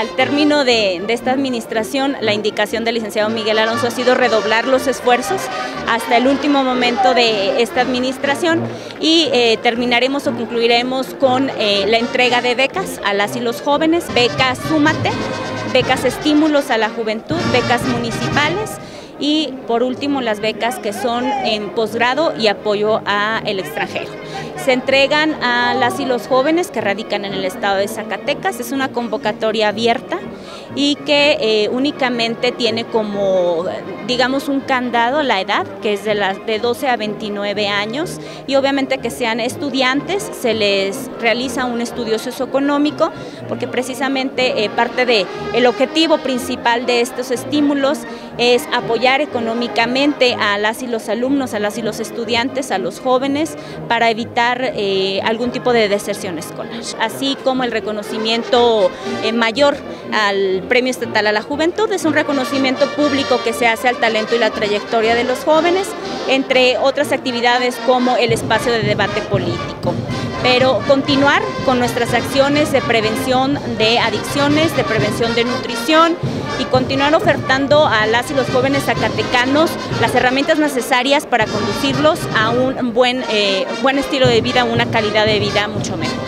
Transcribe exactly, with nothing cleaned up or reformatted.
al término de, de esta administración, la indicación del licenciado Miguel Alonso ha sido redoblar los esfuerzos hasta el último momento de esta administración y eh, terminaremos o concluiremos con eh, la entrega de becas a las y los jóvenes, becas Súmate, becas Estímulos a la Juventud, becas municipales y por último las becas que son en posgrado y apoyo al extranjero. Se entregan a las y los jóvenes que radican en el estado de Zacatecas, es una convocatoria abierta y que eh, únicamente tiene como, digamos, un candado la edad, que es de, las, de doce a veintinueve años, y obviamente que sean estudiantes, se les realiza un estudio socioeconómico, porque precisamente eh, parte del objetivo principal de estos estímulos es apoyar económicamente a las y los alumnos, a las y los estudiantes, a los jóvenes, para evitar eh, algún tipo de deserción escolar, así como el reconocimiento eh, mayor al Premio Estatal a la Juventud. Es un reconocimiento público que se hace al talento y la trayectoria de los jóvenes, entre otras actividades como el espacio de debate político. Pero continuar con nuestras acciones de prevención de adicciones, de prevención de nutrición y continuar ofertando a las y los jóvenes zacatecanos las herramientas necesarias para conducirlos a un buen, eh, buen estilo de vida, una calidad de vida mucho mejor.